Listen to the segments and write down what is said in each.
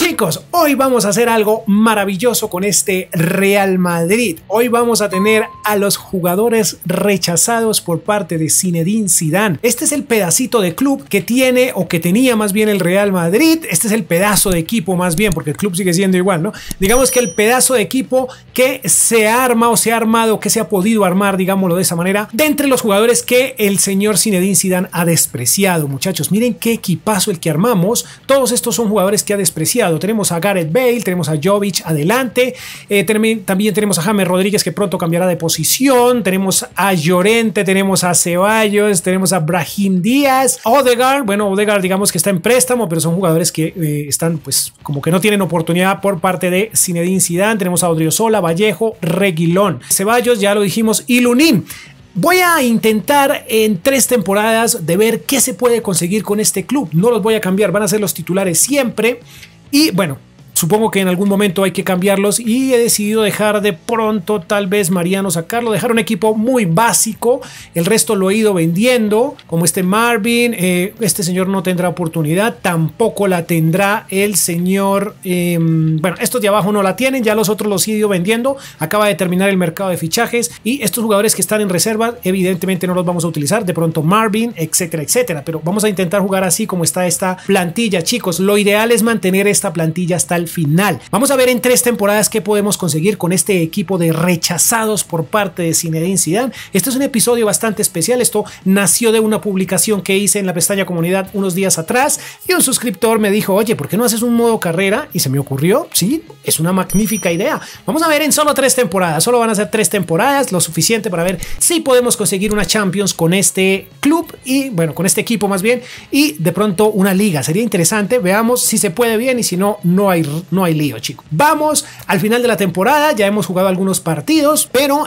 Chicos, hoy vamos a hacer algo maravilloso con este Real Madrid. Hoy vamos a tener a los jugadores rechazados por parte de Zinedine Zidane. Este es el pedacito de club que tiene o que tenía más bien el Real Madrid. Este es el pedazo de equipo más bien, porque el club sigue siendo igual, ¿no? Digamos que el pedazo de equipo que se arma o se ha armado, que se ha podido armar, digámoslo de esa manera, de entre los jugadores que el señor Zinedine Zidane ha despreciado. Muchachos, miren qué equipazo el que armamos. Todos estos son jugadores que ha despreciado. Tenemos a Gareth Bale, tenemos a Jovic adelante, también tenemos a James Rodríguez que pronto cambiará de posición, tenemos a Llorente, tenemos a Ceballos, tenemos a Brahim Díaz, Odegaard, bueno, Odegaard digamos que está en préstamo, pero son jugadores que están pues como que no tienen oportunidad por parte de Zinedine Zidane. Tenemos a Odriozola, Vallejo, Reguilón, Ceballos, ya lo dijimos, y Lunin. Voy a intentar en 3 temporadas de ver qué se puede conseguir con este club. No los voy a cambiar, van a ser los titulares siempre. Y bueno, supongo que en algún momento hay que cambiarlos y he decidido dejar de pronto tal vez Mariano sacarlo, dejar un equipo muy básico, el resto lo he ido vendiendo, como este Marvin, este señor no tendrá oportunidad, tampoco la tendrá el señor, bueno, estos de abajo no la tienen, ya los otros los he ido vendiendo, acaba de terminar el mercado de fichajes y estos jugadores que están en reserva evidentemente no los vamos a utilizar, de pronto Marvin, etcétera, etcétera, pero vamos a intentar jugar así como está esta plantilla, chicos. Lo ideal es mantener esta plantilla hasta el final. Vamos a ver en 3 temporadas qué podemos conseguir con este equipo de rechazados por parte de Zinedine Zidane. Este es un episodio bastante especial. Esto nació de una publicación que hice en la pestaña comunidad unos días atrás y un suscriptor me dijo, oye, ¿por qué no haces un modo carrera? Y se me ocurrió, sí, es una magnífica idea. Vamos a ver en solo 3 temporadas. Solo van a ser 3 temporadas, lo suficiente para ver si podemos conseguir una Champions con este club y, bueno, con este equipo más bien, y de pronto una liga. Sería interesante. Veamos si se puede bien y si no, no hay lío, chicos. Vamos al final de la temporada, ya hemos jugado algunos partidos, pero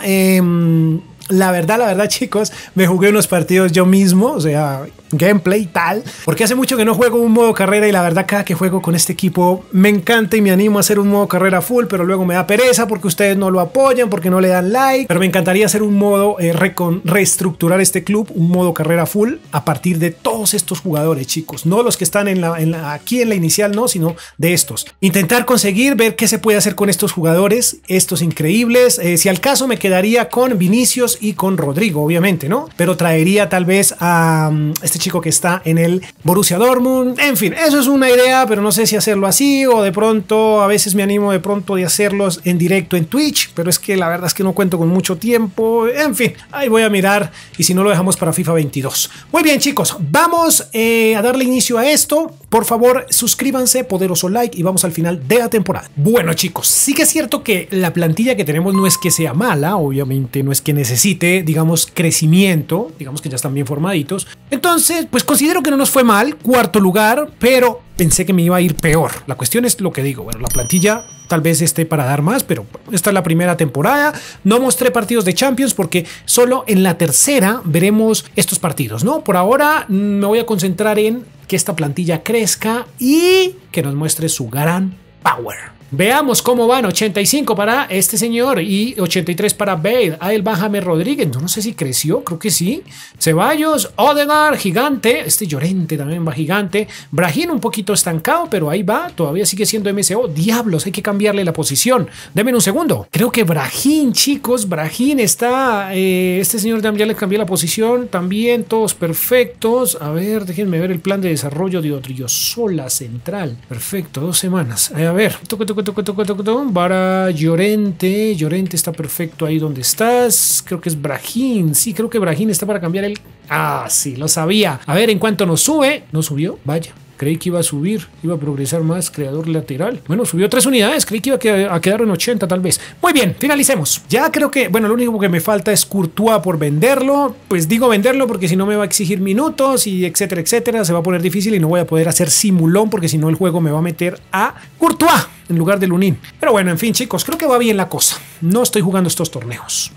la verdad, chicos, me jugué unos partidos yo mismo, o sea, gameplay y tal, porque hace mucho que no juego un modo carrera y la verdad cada que juego con este equipo me encanta y me animo a hacer un modo carrera full, pero luego me da pereza porque ustedes no lo apoyan, porque no le dan like, pero me encantaría hacer un modo, reestructurar este club, un modo carrera full a partir de todos estos jugadores, chicos, no los que están aquí en la inicial, no, sino de estos. Intentar conseguir, ver qué se puede hacer con estos jugadores, estos increíbles, si al caso me quedaría con Vinicius y con Rodrigo, obviamente, ¿no? Pero traería tal vez a este chico que está en el Borussia Dortmund. En fin, eso es una idea, pero no sé si hacerlo así o de pronto, a veces me animo de pronto de hacerlos en directo en Twitch, pero es que la verdad es que no cuento con mucho tiempo. En fin, ahí voy a mirar y si no lo dejamos para FIFA 22. Muy bien, chicos, vamos a darle inicio a esto. Por favor, suscríbanse, poderoso like y vamos al final de la temporada. Bueno, chicos, sí que es cierto que la plantilla que tenemos no es que sea mala, obviamente no es que necesite, digamos, crecimiento, digamos que ya están bien formaditos. Entonces, pues considero que no nos fue mal, 4º lugar, pero pensé que me iba a ir peor. La cuestión es lo que digo, bueno, la plantilla tal vez esté para dar más, pero esta es la primera temporada. No mostré partidos de Champions porque solo en la tercera veremos estos partidos, ¿no? Por ahora me voy a concentrar en que esta plantilla crezca y que nos muestre su gran power. Veamos cómo van. 85 para este señor y 83 para Bale. Ahí va James Rodríguez. No sé si creció, creo que sí. Ceballos, Odegaard, gigante. Este Llorente también va gigante. Brahim un poquito estancado, pero ahí va. Todavía sigue siendo MSO. Diablos, hay que cambiarle la posición. Denme un segundo. Creo que Brahim, chicos, Brahim está... este señor ya le cambié la posición. También todos perfectos. A ver, déjenme ver el plan de desarrollo de Odriozola central. Perfecto, 2 semanas. A ver, para Llorente. Llorente está perfecto ahí donde estás. Creo que es Brahim. Sí, creo que Brahim está para cambiar el... Ah, sí, lo sabía. A ver, en cuanto nos sube. ¿No subió? Vaya. Creí que iba a subir, iba a progresar más, creador lateral. Bueno, subió 3 unidades, creí que iba a quedar en 80 tal vez. Muy bien, finalicemos. Ya creo que, bueno, lo único que me falta es Courtois por venderlo. Pues digo venderlo porque si no me va a exigir minutos y etcétera, etcétera. Se va a poner difícil y no voy a poder hacer simulón porque si no el juego me va a meter a Courtois en lugar de Lunin. Pero bueno, en fin, chicos, creo que va bien la cosa. No estoy jugando estos torneos.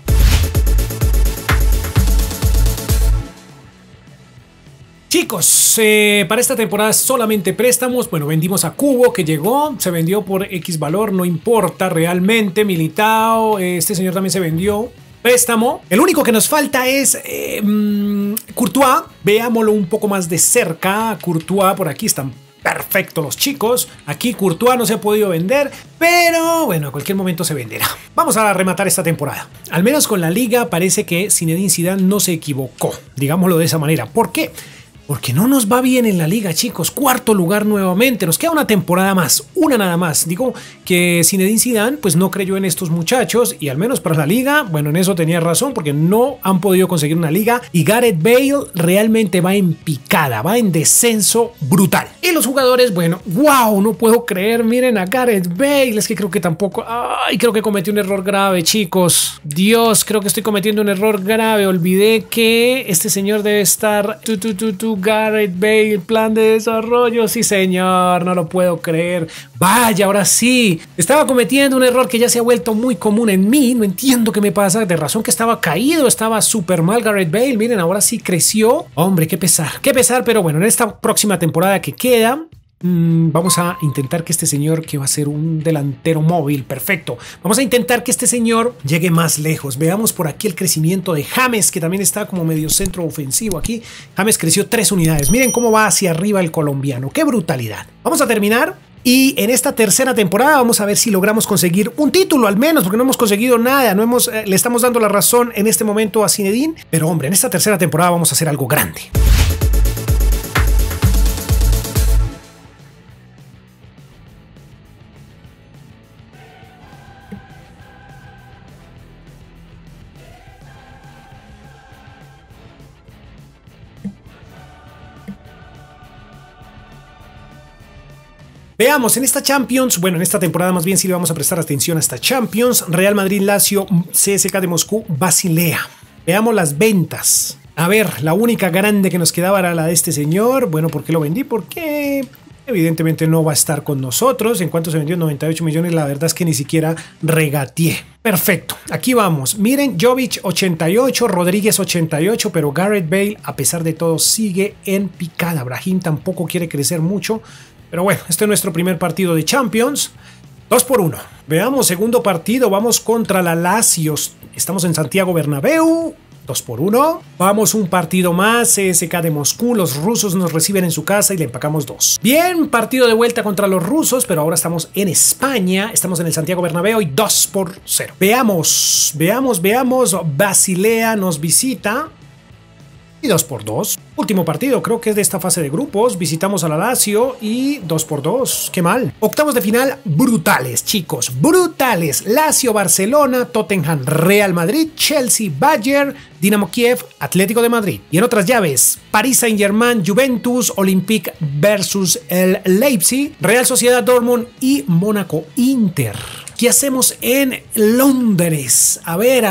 Chicos, para esta temporada solamente préstamos. Bueno, vendimos a Cubo que llegó, se vendió por X valor, no importa realmente. Militao, este señor también se vendió. Préstamo. El único que nos falta es Courtois. Veámoslo un poco más de cerca. Courtois por aquí está Perfecto, los chicos. Aquí Courtois no se ha podido vender, pero bueno, a cualquier momento se venderá. Vamos a rematar esta temporada. Al menos con la liga parece que Zinedine Zidane no se equivocó, digámoslo de esa manera. ¿Por qué? Porque no nos va bien en la liga, chicos. Cuarto lugar nuevamente. Nos queda una temporada más, una nada más. Digo que Zinedine Zidane pues no creyó en estos muchachos y al menos para la liga, bueno, en eso tenía razón porque no han podido conseguir una liga y Gareth Bale realmente va en picada, va en descenso brutal. Y los jugadores, bueno, wow, no puedo creer, miren a Gareth Bale, es que creo que tampoco, ay, creo que cometí un error grave, chicos. Dios, creo que estoy cometiendo un error grave. Olvidé que este señor debe estar Gareth Bale, plan de desarrollo, sí señor, no lo puedo creer. Vaya, ahora sí, estaba cometiendo un error que ya se ha vuelto muy común en mí, no entiendo qué me pasa, de razón que estaba caído, estaba súper mal Gareth Bale, miren, ahora sí creció. Hombre, qué pesar, pero bueno, en esta próxima temporada que queda, vamos a intentar que este señor, que va a ser un delantero móvil, perfecto, vamos a intentar que este señor llegue más lejos. Veamos por aquí el crecimiento de James, que también está como medio centro ofensivo aquí. James creció 3 unidades, miren cómo va hacia arriba el colombiano, qué brutalidad. Vamos a terminar y en esta tercera temporada vamos a ver si logramos conseguir un título al menos, porque no hemos conseguido nada, le estamos dando la razón en este momento a Zinedine, pero hombre, en esta tercera temporada vamos a hacer algo grande. Veamos, en esta Champions, bueno, en esta temporada más bien sí le vamos a prestar atención a esta Champions. Real Madrid, Lazio, CSKA de Moscú, Basilea. Veamos las ventas. A ver, la única grande que nos quedaba era la de este señor. Bueno, ¿por qué lo vendí? Porque evidentemente no va a estar con nosotros. En cuanto se vendió 98 millones, la verdad es que ni siquiera regateé. Perfecto, aquí vamos. Miren, Jovic 88, Rodríguez 88, pero Gareth Bale, a pesar de todo, sigue en picada. Brahim tampoco quiere crecer mucho. Pero bueno, este es nuestro primer partido de Champions. 2-1. Veamos, segundo partido. Vamos contra la Lazio. Estamos en Santiago Bernabéu. 2-1. Vamos un partido más. CSKA de Moscú. Los rusos nos reciben en su casa y le empacamos 2. Bien, partido de vuelta contra los rusos, pero ahora estamos en España. Estamos en el Santiago Bernabéu y 2-0. Veamos. Basilea nos visita. Y 2-2. Último partido, creo que es de esta fase de grupos. Visitamos a la Lazio y 2-2. Qué mal. Octavos de final brutales, chicos. Brutales. Lazio, Barcelona, Tottenham, Real Madrid, Chelsea, Bayern, Dinamo Kiev, Atlético de Madrid. Y en otras llaves, Paris Saint-Germain, Juventus, Olympique versus el Leipzig, Real Sociedad Dortmund y Mónaco Inter. ¿Qué hacemos en Londres? A ver.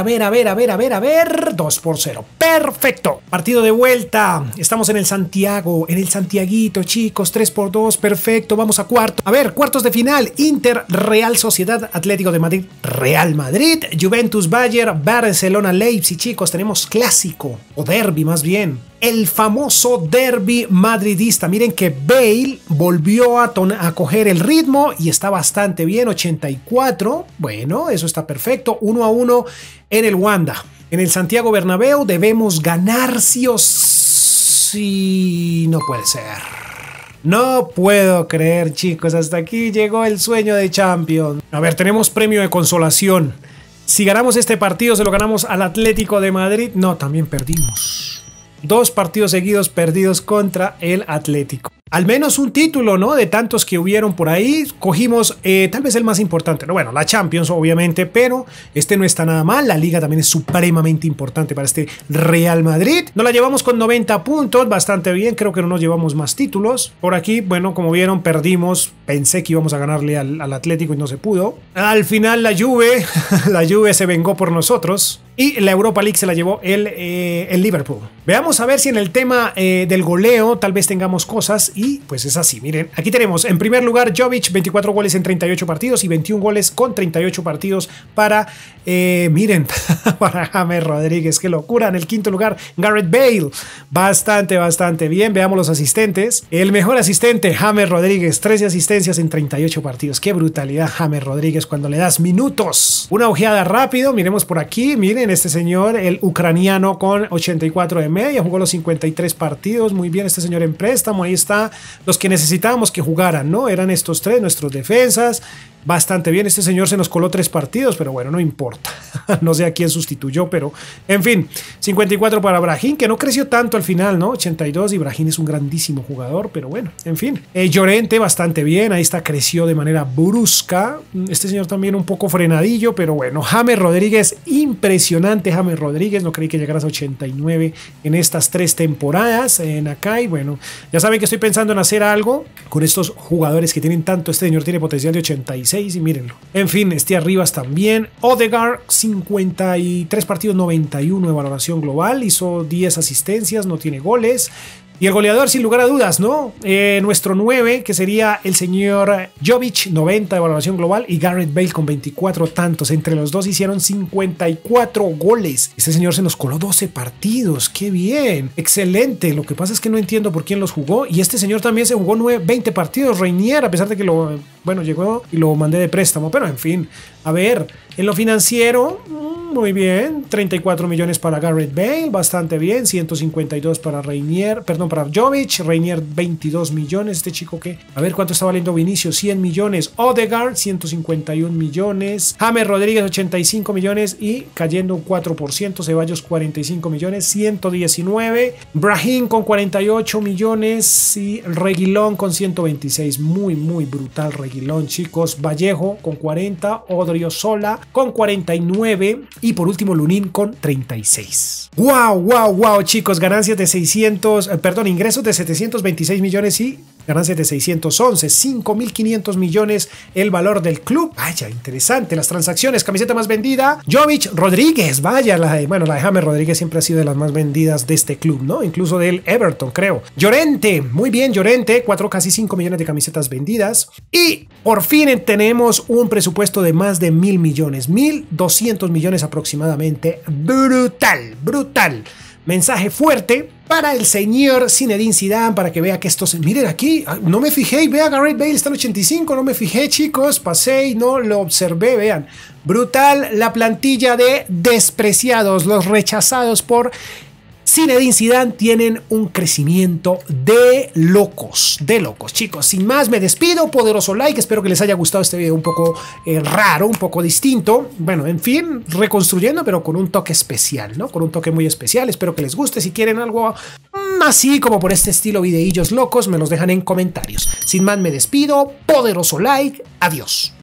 2-0. Perfecto. Partido de vuelta. Estamos en el Santiago, en el Santiaguito, chicos. 3-2. Perfecto. Vamos a cuarto. A ver, cuartos de final. Inter, Real Sociedad, Atlético de Madrid, Real Madrid, Juventus, Bayern, Barcelona, Leipzig. Chicos, tenemos clásico o derbi más bien. El famoso derbi madridista. Miren que Bale volvió a coger el ritmo y está bastante bien. 84. Bueno, eso está perfecto. 1-1 en el Wanda. En el Santiago Bernabéu debemos ganar sí o sí. No puede ser. No puedo creer, chicos. Hasta aquí llegó el sueño de Champions. A ver, tenemos premio de consolación. Si ganamos este partido, se lo ganamos al Atlético de Madrid. No, también perdimos. 2 partidos seguidos perdidos contra el Atlético. Al menos un título, ¿no? De tantos que hubieron por ahí, cogimos tal vez el más importante. ¿No? Bueno, la Champions, obviamente, pero este no está nada mal. La Liga también es supremamente importante para este Real Madrid. Nos la llevamos con 90 puntos, bastante bien. Creo que no nos llevamos más títulos. Por aquí, bueno, como vieron, perdimos. Pensé que íbamos a ganarle al Atlético y no se pudo. Al final la Juve, la Juve se vengó por nosotros. Y la Europa League se la llevó el Liverpool. Veamos a ver si en el tema del goleo tal vez tengamos cosas. Y pues es así, miren, aquí tenemos en primer lugar Jovic, 24 goles en 38 partidos y 21 goles con 38 partidos para, miren, para James Rodríguez, qué locura. En el quinto lugar, Gareth Bale, bastante bien. Veamos los asistentes. El mejor asistente, James Rodríguez, 13 asistencias en 38 partidos. Qué brutalidad, James Rodríguez, cuando le das minutos. Una ojeada rápido, miremos por aquí, miren, bien este señor, el ucraniano con 84 de media, jugó los 53 partidos, muy bien este señor en préstamo, ahí está, los que necesitábamos que jugaran, ¿no? Eran estos tres, nuestros defensas, bastante bien, este señor se nos coló 3 partidos, pero bueno, no importa, no sé a quién sustituyó, pero en fin, 54 para Brahim, que no creció tanto al final, ¿no? 82, y Brahim es un grandísimo jugador, pero bueno, en fin. Llorente bastante bien, ahí está, creció de manera brusca, este señor también un poco frenadillo, pero bueno. James Rodríguez, impresionante James Rodríguez, no creí que llegaras a 89 en estas 3 temporadas en acá, y bueno, ya saben que estoy pensando en hacer algo con estos jugadores que tienen tanto, este señor tiene potencial de 86 y mírenlo. En fin, este Arribas también. Odegaard, 53 partidos, 91 de valoración global, hizo 10 asistencias, no tiene goles. Y el goleador, sin lugar a dudas, ¿no? Nuestro 9, que sería el señor Jovic, 90 de valoración global, y Gareth Bale con 24 tantos. Entre los dos hicieron 54 goles. Este señor se nos coló 12 partidos. ¡Qué bien! Excelente. Lo que pasa es que no entiendo por quién los jugó. Y este señor también se jugó 20 partidos. Reinier, a pesar de que llegó y lo mandé de préstamo. Pero en fin, a ver, en lo financiero, muy bien. 34 millones para Gareth Bale, bastante bien. 152 para para Jovic. Reinier, 22 millones. Este chico que, a ver cuánto está valiendo Vinicius, 100 millones. Odegaard, 151 millones. James Rodríguez, 85 millones. Y cayendo un 4%. Ceballos, 45 millones. 119. Brahim con 48 millones. Y Reguilón con 126. Muy, muy brutal Reguilón, chicos. Vallejo con 40. Odriozola con 49. Y por último Lunin con 36. ¡Wow, chicos! Ganancias de ingresos de 726 millones y ganancias de 611, 5.500 millones el valor del club. Vaya, interesante. Las transacciones, camiseta más vendida, Jovic, Rodríguez, vaya, la de James Rodríguez siempre ha sido de las más vendidas de este club, ¿no? Incluso del Everton, creo. Llorente, muy bien, Llorente, casi 5 millones de camisetas vendidas. Y por fin tenemos un presupuesto de más de 1.000 millones, 1.200 millones aproximadamente. Brutal. Mensaje fuerte para el señor Zinedine Zidane, para que vea que miren aquí, no me fijé, vea, Gareth Bale está en 85, no me fijé, chicos, pasé y no lo observé, vean. Brutal la plantilla de despreciados, los rechazados por Zinedine Zidane tienen un crecimiento de locos, chicos. Sin más, me despido, poderoso like, espero que les haya gustado este video un poco raro, un poco distinto. Bueno, en fin, reconstruyendo, pero con un toque especial, ¿no? Con un toque muy especial, espero que les guste. Si quieren algo así como por este estilo, videillos locos, me los dejan en comentarios. Sin más, me despido, poderoso like, adiós.